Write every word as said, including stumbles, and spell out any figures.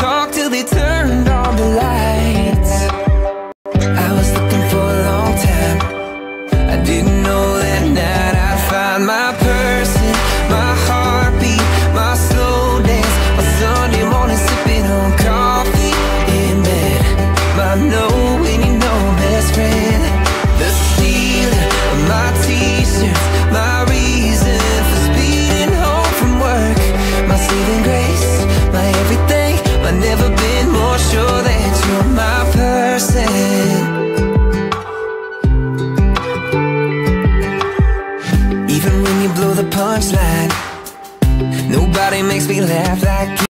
talk till they turned on the lights. I was looking for a long time. I didn't know that night I'd find my person, my heartbeat, my slow dance, my Sunday morning sipping on coffee in bed, my know when you know best friend, the stealer of my t-shirts, my reason for speeding home from work, my saving grace, my everything, my never been more sure that you're my person. Even when you blow the punchline, nobody makes me laugh like you.